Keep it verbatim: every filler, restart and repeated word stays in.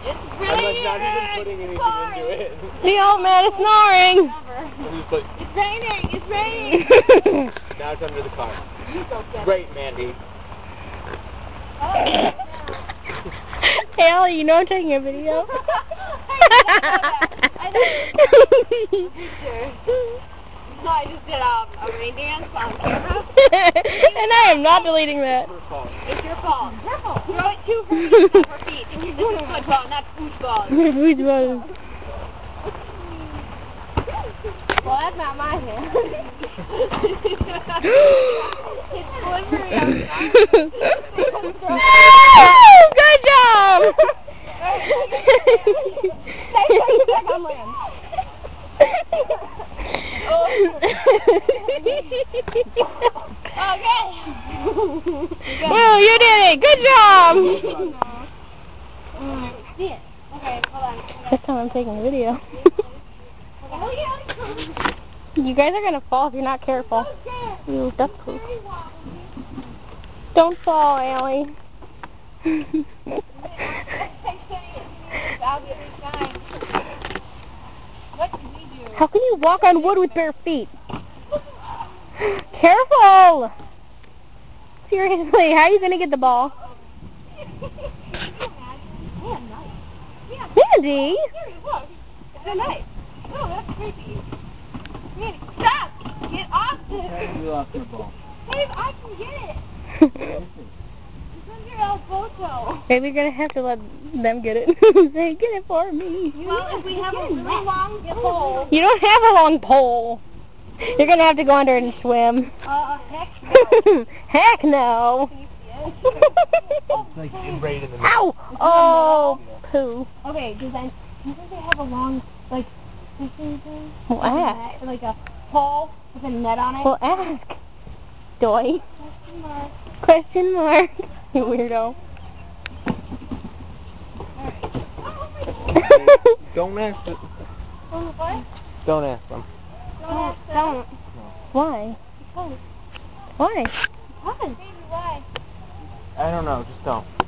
It's raining! I'm like not even putting anything Sorry. into it. The old man is snoring! Like, it's raining! It's raining! now it's under the car. Great, Mandy. Oh. Hey, Ellie, you know I'm taking a video? I know. No, I just did um, a rain dance on camera. And I am not deleting that. It's your fault. It's your fault. Careful. Throw it to her feet. Her feet. This is football, not foosball. Foosball. Well, that's not my hand. It's slippery outside. Good job! Okay. Woo, you did it! Good job! See it. Okay, hold on. That's how I'm taking a video. You guys are gonna fall if you're not careful. You duck poop. Don't fall, Allie. How can you walk on wood with bare feet? Careful! Seriously, how are you gonna get the ball? Mandy! It's a knife. No, that's creepy. Mandy, stop! Get off this! You lost your ball. Dave, I can get it! It's under El Boto. Maybe you're gonna have to let them get it. Say, get it for me. Well, if we have a really long pole... You don't have a long pole. You're gonna have to go under it and swim. Uh, heck no. Heck no. Can you see it? It's like right in the middle. Ow! Oh, poo. Okay, does that... Do you think they have a long, like, fishing thing? Well, ask. Like a pole with a net on it? Well, ask. Doy. Question mark. Question mark. You weirdo. Don't ask them. Oh, what? Don't ask them. Don't ask them. Don't. Why? Because. Why? Because. Baby, why? I don't know. Just don't.